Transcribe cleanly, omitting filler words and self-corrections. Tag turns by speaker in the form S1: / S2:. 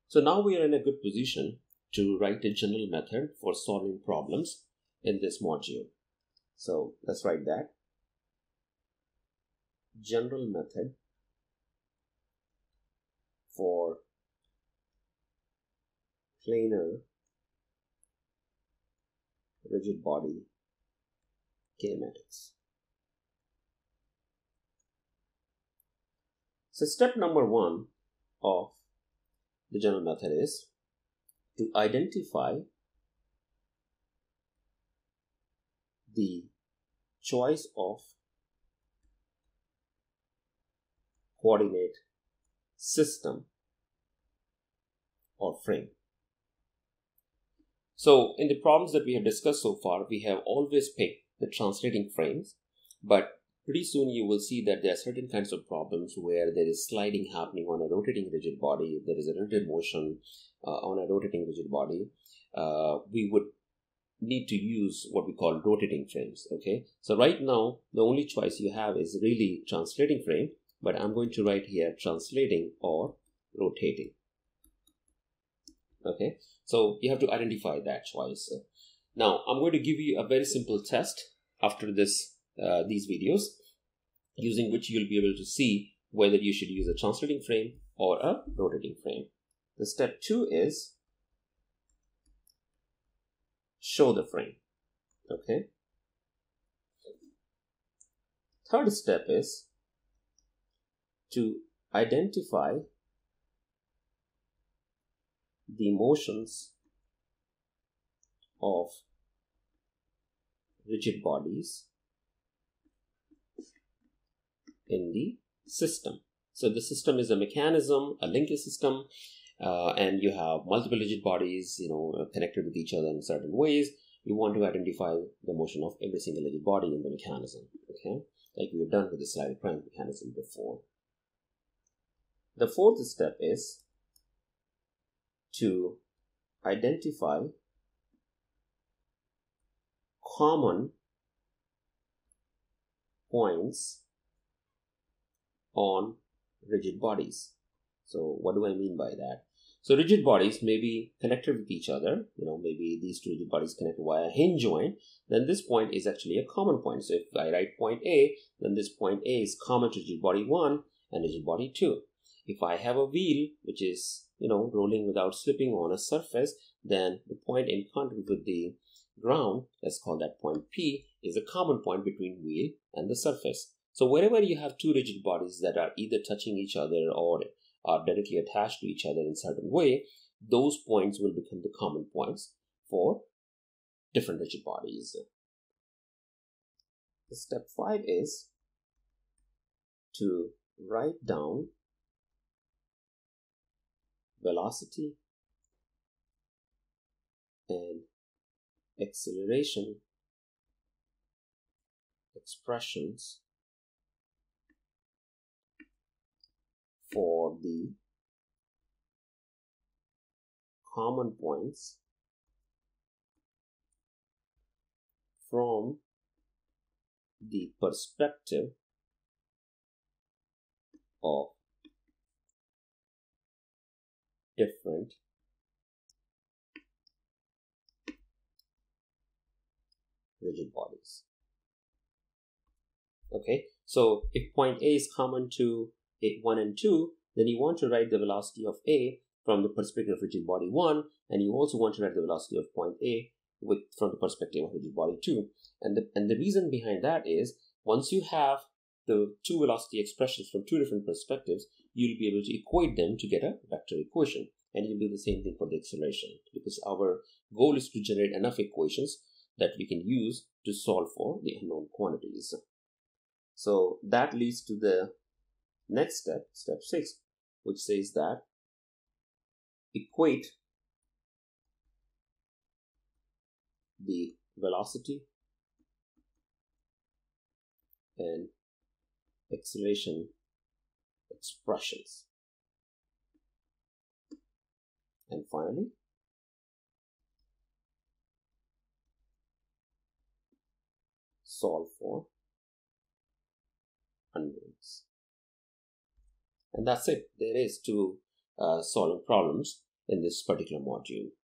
S1: So now we are in a good position to write a general method for solving problems in this module. So let's write that. General method for planar rigid body kinematics. So step number 1 of the general method is to identify the choice of coordinate system or frame. So in the problems that we have discussed so far, we have always picked the translating frames, but pretty soon you will see that there are certain kinds of problems where there is sliding happening on a rotating rigid body. If there is a relative motion on a rotating rigid body, we would need to use what we call rotating frames. Okay, so right now the only choice you have is really translating frame, but I'm going to write here translating or rotating. Okay, so you have to identify that choice. Now I'm going to give you a very simple test after this these videos, using which you'll be able to see whether you should use a translating frame or a rotating frame. The step 2 is show the frame. Okay. Third step is to identify the motions of rigid bodies in the system. So the system is a mechanism, a linkage system, and you have multiple rigid bodies, connected with each other in certain ways. You want to identify the motion of every single rigid body in the mechanism, okay? Like we have done with the slide prime mechanism before. The fourth step is to identify common points on rigid bodies. So what do I mean by that? So rigid bodies may be connected with each other. Maybe these two rigid bodies connect via a hinge joint. Then this point is actually a common point. So if I write point A, then this point A is common to rigid body 1 and rigid body 2. If I have a wheel which is rolling without slipping on a surface, then the point in contact with the ground, let's call that point P, is a common point between wheel and the surface. So wherever you have two rigid bodies that are either touching each other or are directly attached to each other in a certain way, those points will become the common points for different rigid bodies. Step 5 is to write down velocity and acceleration expressions for the common points from the perspective of different rigid bodies. Okay, so if point A is common to 1 and 2, then you want to write the velocity of A from the perspective of rigid body 1, and you also want to write the velocity of point A from the perspective of rigid body 2. And the reason behind that is, once you have the two velocity expressions from two different perspectives, you'll be able to equate them to get a vector equation. And you'll do the same thing for the acceleration, because our goal is to generate enough equations that we can use to solve for the unknown quantities. So that leads to the next step, step 6, which says that equate the velocity and acceleration expressions. And finally, solve for unknowns. And that's it. There is to solving problems in this particular module.